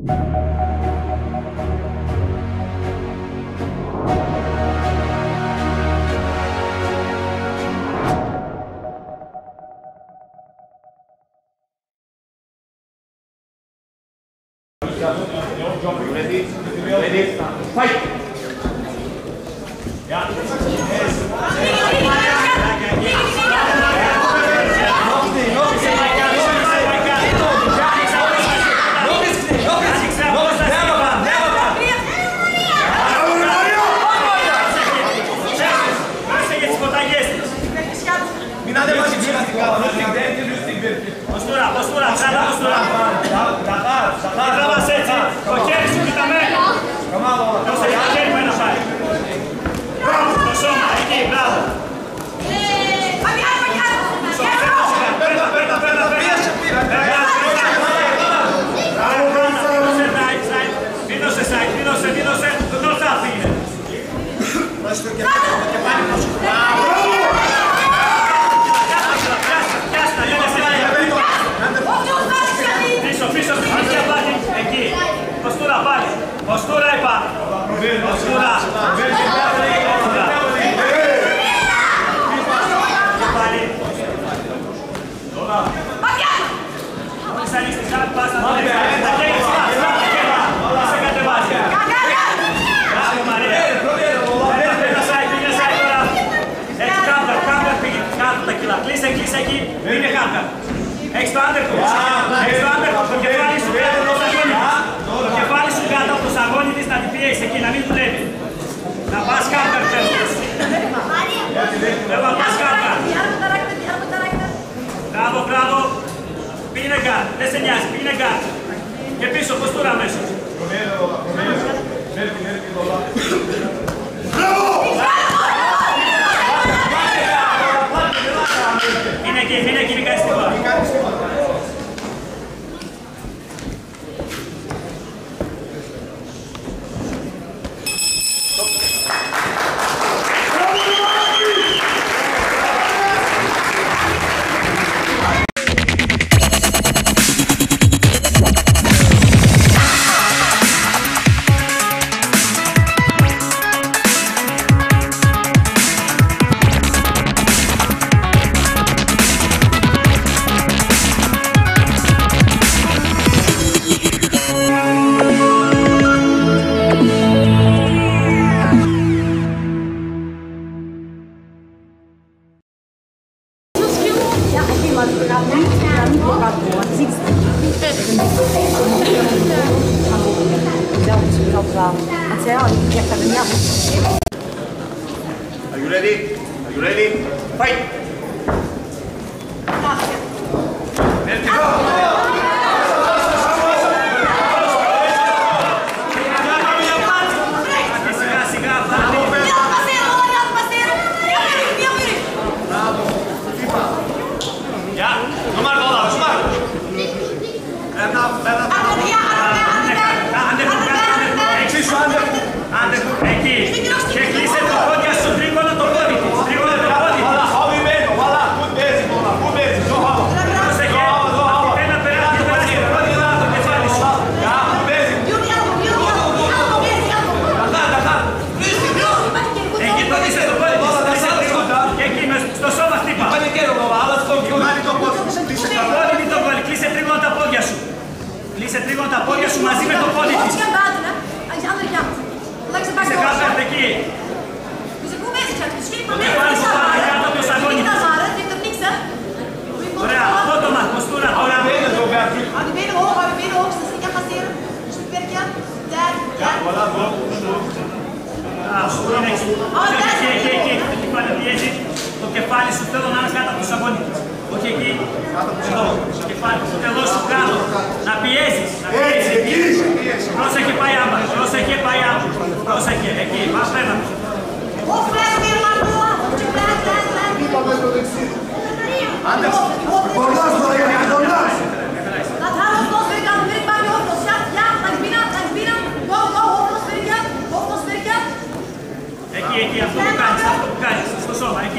Ready? Fight! Yeah. Postura, cada postura. E trava sete. Ok, subitamente. Não sei, a gente vai na chave. Soma, aqui, bravo. Postura aí, pá. Postura. Κλείσε εκεί, είναι κάρτα. Έχεις το άντερκο. Έχεις το άντερκο, το κεφάλι σου κάτω από το σαγόνι της. Το κεφάλι σου κάτω από το σαγόνι της να την πιέσεις εκεί, να μην δουλεύει. Να πας κάρτα, θέλεις. Θέλω να πας κάρτα. Μπράβο, μπράβο. Πήγαινε κάρτα, δεν σε νοιάζει, πήγαινε κάρτα. Και πίσω, ποστούρα αμέσως. Είναι εκεί, μην κάνεις τίποτα. Are you ready? Are you ready? Fight! Κλείσε τρίγωνα τα πόδια σου μαζί με το πόδι της. Είσαι κάτω εκεί. Το κεφάλι σου πάνω κάτω από το σαγόνι της. Ωραία, απότομα, ποστούρα τώρα. Εκεί πάλι πιέζει το κεφάλι σου, θέλω να είναι κάτω από το σαγόνι της. Όχι εκεί, εδώ, το κεφάλι, το τελό σου κάτω, να πιέζεις, εκεί. Πρόσεχε πάει άμα, πρόσεχε πάει άμα, πρόσεχε, εκεί, πας πέρα. Εκεί, αυτό που κάνεις, στο σώμα, εκεί.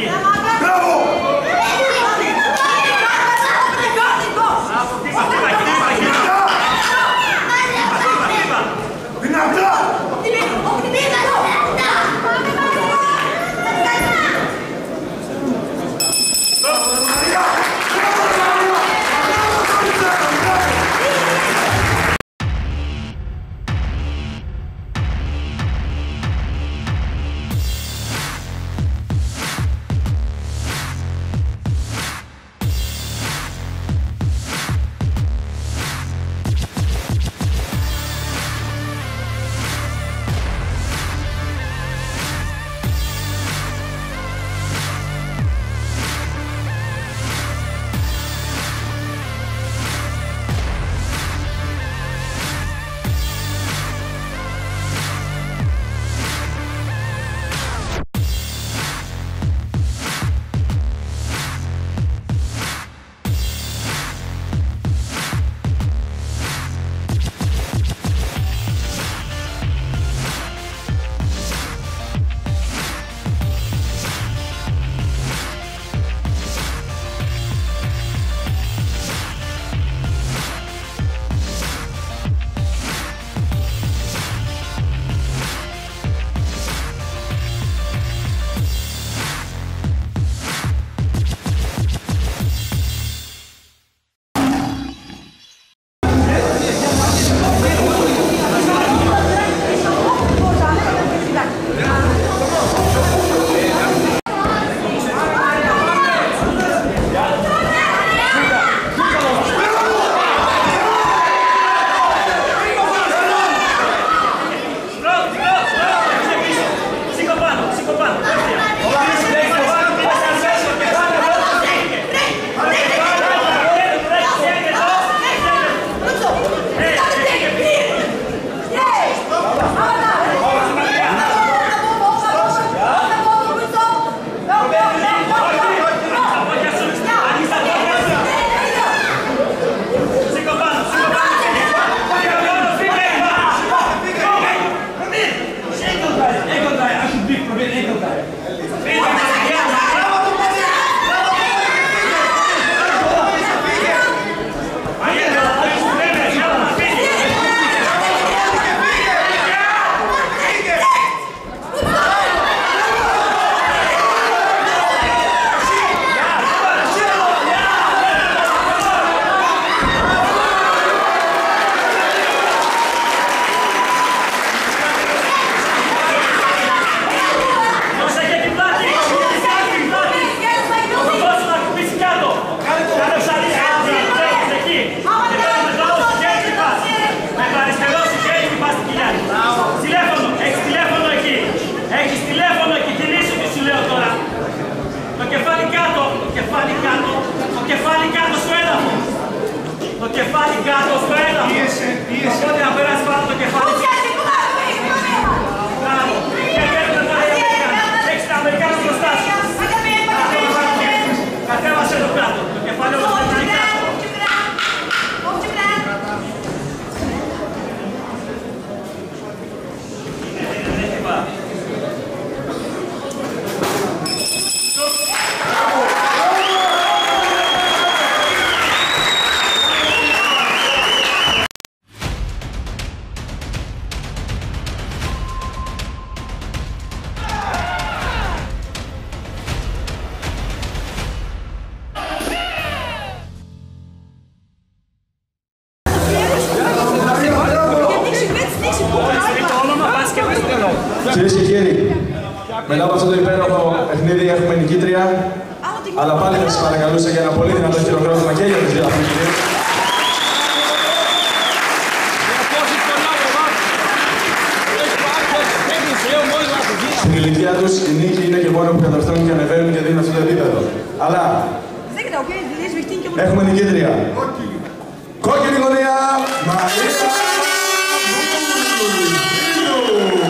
Κυρίες και κύριοι, μετά από αυτό το υπέροχο παιχνίδι έχουμε νικήτρια, αλλά πάλι θα σας παρακαλούσα για ένα πολύ δυνατό χειροκρότημα και για τους δύο αυτούς κυρίες. Στην ηλικία τους η νίκη είναι και μόνο που καταφέρνουν και ανεβαίνουν και δίνουν αυτό το επίπεδο. Αλλά έχουμε νικήτρια. Κόκκινη γωνία, Μαρία Μουρίδου.